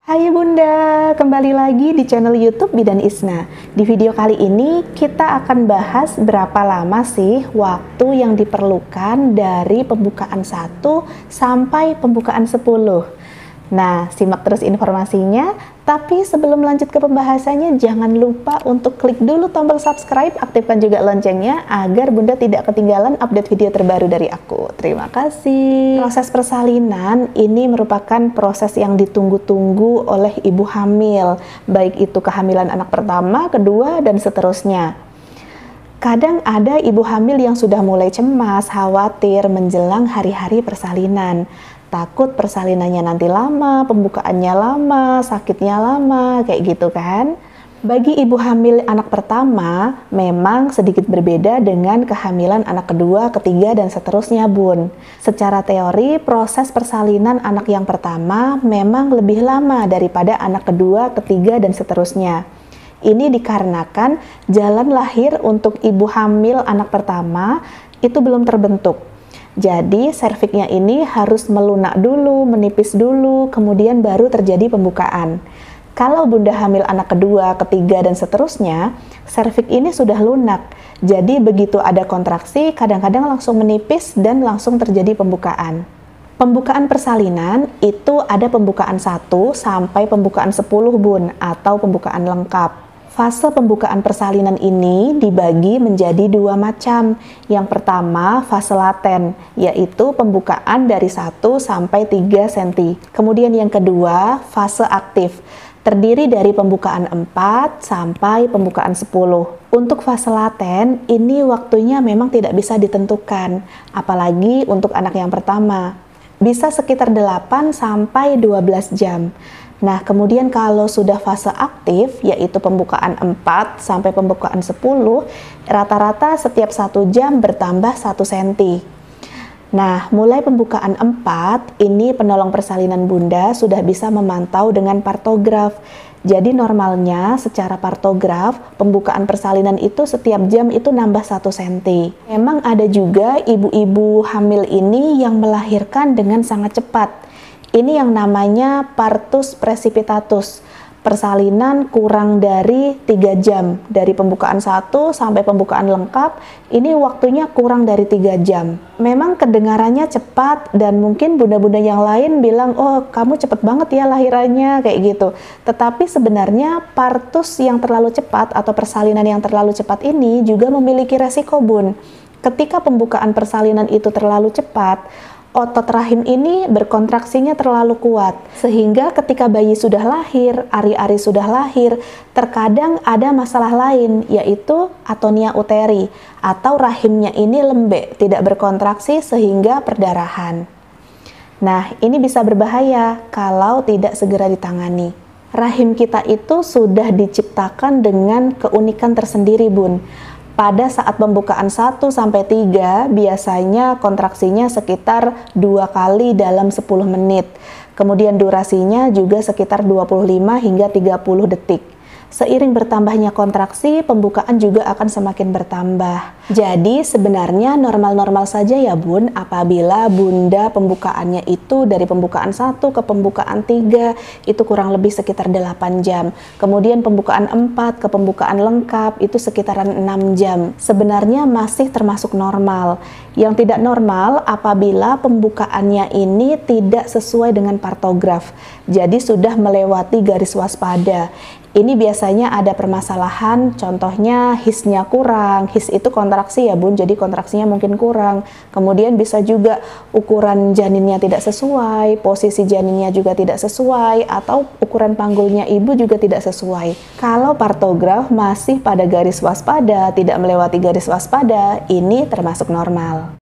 Hai Bunda, kembali lagi di channel YouTube Bidan Isna. Di video kali ini kita akan bahas berapa lama sih waktu yang diperlukan dari pembukaan 1 sampai pembukaan 10. Nah, simak terus informasinya. Tapi sebelum lanjut ke pembahasannya, jangan lupa untuk klik dulu tombol subscribe, aktifkan juga loncengnya agar Bunda tidak ketinggalan update video terbaru dari aku. Terima kasih. Proses persalinan ini merupakan proses yang ditunggu-tunggu oleh ibu hamil, baik itu kehamilan anak pertama, kedua, dan seterusnya. Kadang ada ibu hamil yang sudah mulai cemas, khawatir menjelang hari-hari persalinan. Takut persalinannya nanti lama, pembukaannya lama, sakitnya lama, kayak gitu kan. Bagi ibu hamil anak pertama, memang sedikit berbeda dengan kehamilan anak kedua, ketiga, dan seterusnya, Bun. Secara teori, proses persalinan anak yang pertama memang lebih lama daripada anak kedua, ketiga, dan seterusnya. Ini dikarenakan jalan lahir untuk ibu hamil anak pertama itu belum terbentuk. Jadi serviknya ini harus melunak dulu, menipis dulu, kemudian baru terjadi pembukaan. Kalau Bunda hamil anak kedua, ketiga, dan seterusnya, serviks ini sudah lunak. Jadi begitu ada kontraksi, kadang-kadang langsung menipis dan langsung terjadi pembukaan. Pembukaan persalinan itu ada pembukaan 1 sampai pembukaan 10, Bun, atau pembukaan lengkap. Fase pembukaan persalinan ini dibagi menjadi dua macam. Yang pertama, fase laten, yaitu pembukaan dari 1 sampai 3 cm. Kemudian yang kedua, fase aktif, terdiri dari pembukaan 4 sampai pembukaan 10. Untuk fase laten, ini waktunya memang tidak bisa ditentukan, apalagi untuk anak yang pertama. Bisa sekitar 8 sampai 12 jam. Nah, kemudian kalau sudah fase aktif, yaitu pembukaan 4 sampai pembukaan 10, rata-rata setiap 1 jam bertambah 1 cm. Nah, mulai pembukaan 4, ini penolong persalinan Bunda sudah bisa memantau dengan partograf. Jadi normalnya secara partograf, pembukaan persalinan itu setiap jam itu nambah 1 cm. Memang ada juga ibu-ibu hamil ini yang melahirkan dengan sangat cepat. Ini yang namanya partus precipitatus. Persalinan kurang dari 3 jam. Dari pembukaan 1 sampai pembukaan lengkap, ini waktunya kurang dari 3 jam. Memang kedengarannya cepat dan mungkin bunda-bunda yang lain bilang, oh kamu cepet banget ya lahirannya, kayak gitu. Tetapi sebenarnya partus yang terlalu cepat atau persalinan yang terlalu cepat ini juga memiliki resiko, Bun. Ketika pembukaan persalinan itu terlalu cepat, otot rahim ini berkontraksinya terlalu kuat, sehingga ketika bayi sudah lahir, ari-ari sudah lahir, terkadang ada masalah lain, yaitu atonia uteri, atau rahimnya ini lembek, tidak berkontraksi sehingga perdarahan. Nah, ini bisa berbahaya kalau tidak segera ditangani. Rahim kita itu sudah diciptakan dengan keunikan tersendiri, Bun. Pada saat pembukaan 1 sampai 3 biasanya kontraksinya sekitar 2 kali dalam 10 menit. Kemudian durasinya juga sekitar 25 hingga 30 detik. Seiring bertambahnya kontraksi, pembukaan juga akan semakin bertambah. Jadi sebenarnya normal-normal saja ya, Bun, apabila Bunda pembukaannya itu dari pembukaan 1 ke pembukaan 3 itu kurang lebih sekitar 8 jam. Kemudian pembukaan 4 ke pembukaan lengkap itu sekitaran 6 jam. Sebenarnya masih termasuk normal. Yang tidak normal apabila pembukaannya ini tidak sesuai dengan partograf. Jadi sudah melewati garis waspada. Ini biasanya ada permasalahan, contohnya hisnya kurang. His itu kontraksi ya, Bun, jadi kontraksinya mungkin kurang. Kemudian bisa juga ukuran janinnya tidak sesuai, posisi janinnya juga tidak sesuai, atau ukuran panggulnya ibu juga tidak sesuai. Kalau partograf masih pada garis waspada, tidak melewati garis waspada, ini termasuk normal.